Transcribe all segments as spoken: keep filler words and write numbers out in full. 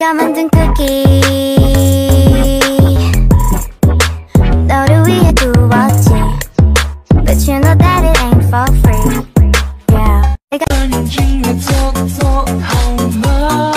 내가 만든 쿠키 너를 위해 두었지 But you know that it ain't for free Yeah 내가 眼睛也做做好吗？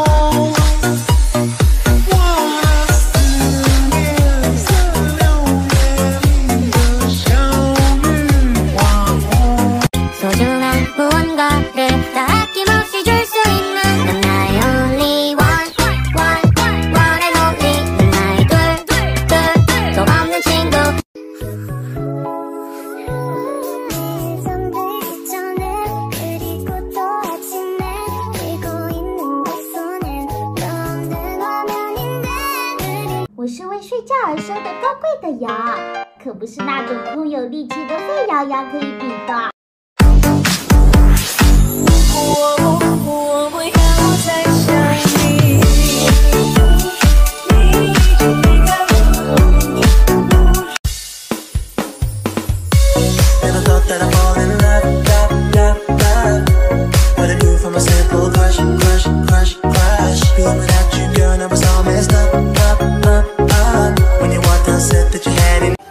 我的思念似六月里的小雨划过 소중한 무언가를 다 아낌없이 줄 수 있는 넌 나의 only one one one and only 넌 나의 둘둘 또 없는 친구 잠들기 전에 그리고 또 아침에 들고 있는 내 손엔 너는 화면인데 我是为睡觉而生的高贵的羊，可不是那种空有力气的沸羊羊可以比的。 我我不要再想你，你已经离开我。Never thought that I'd fall in love, love, love, love. What I do from a simple crush, crush, crush, crush. Being without you, girl, never saw messed up, up, up, up. When you walked out, said that you had it.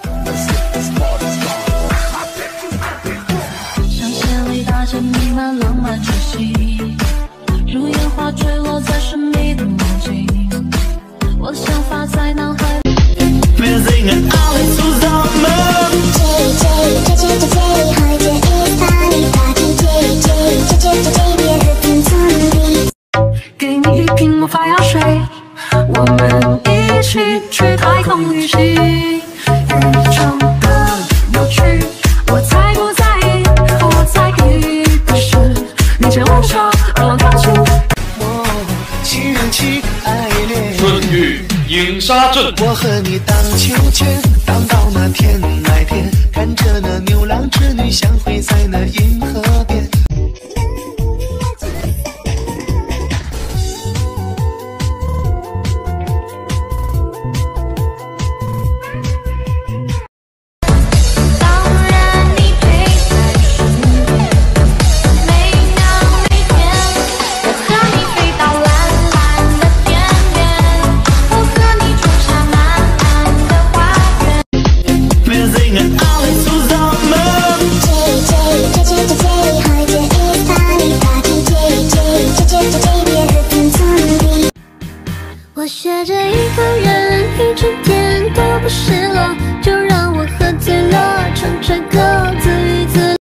香榭里大街弥漫浪漫气息，如烟花坠落在神秘的梦境。我想法在脑海里。Wir singen alle zusammen。J J J J J J， heute ist ein Party。J J J J J J， wir hüpfen zum Beat。给你一瓶魔法药水，我们一起去太空旅行。宇宙的有趣，我才不在意，我在意的是你牵我手，而我跳出。我情人期爱恋， 春雨影沙镇。 我和你荡秋千，荡到那天那天，看着那牛郎织女相会在那银河边。